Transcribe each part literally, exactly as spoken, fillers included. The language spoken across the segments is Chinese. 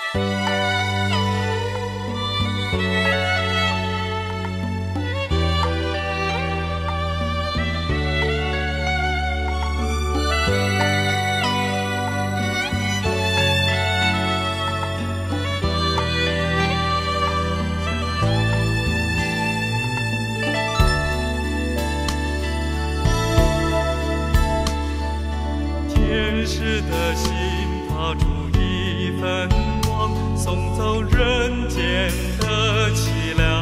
天使的心发出一份光，送走人间的凄凉。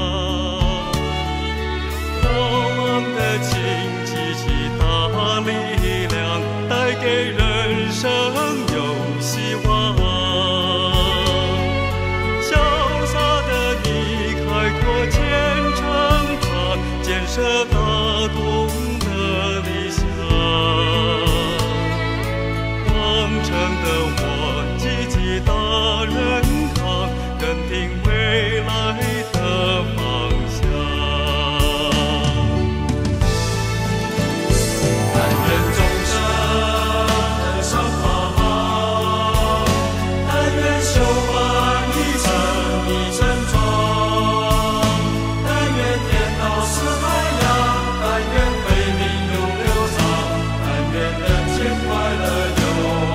光的氢气气大力量，带给人生有希望。潇洒的你，开拓前程旁，建设大同的理想。忠诚的我，积极大人扛，认定未来的方向。但愿众生上好，但愿修完一程一程壮，但愿天道是海洋，但愿慧命永流长，但愿人间快乐有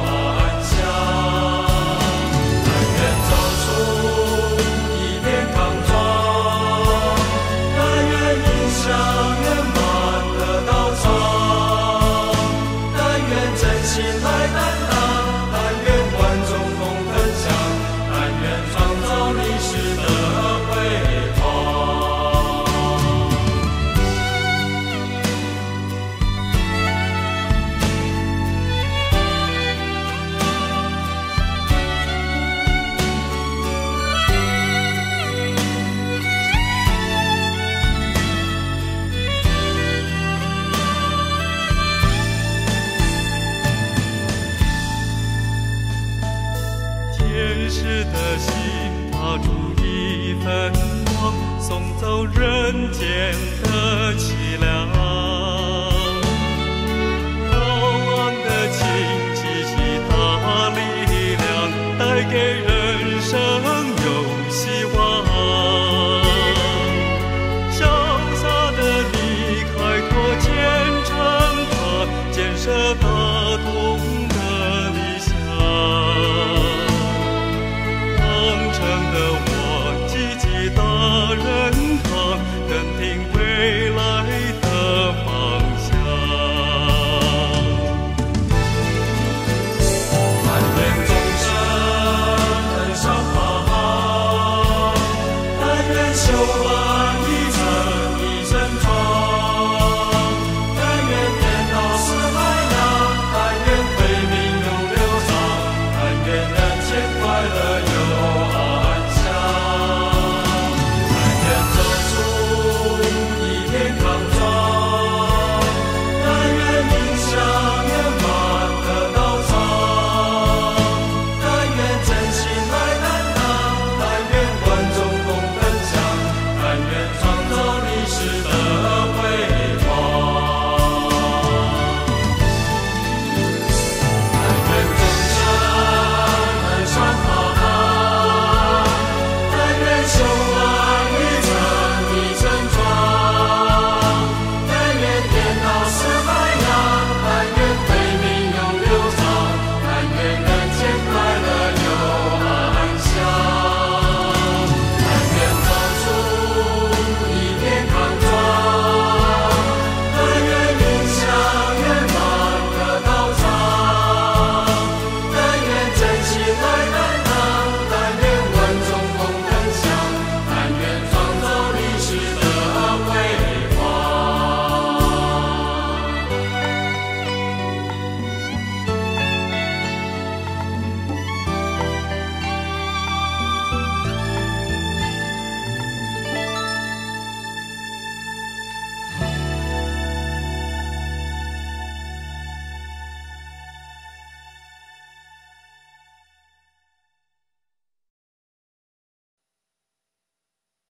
天使的心发出一份光，送走人间的凄凉。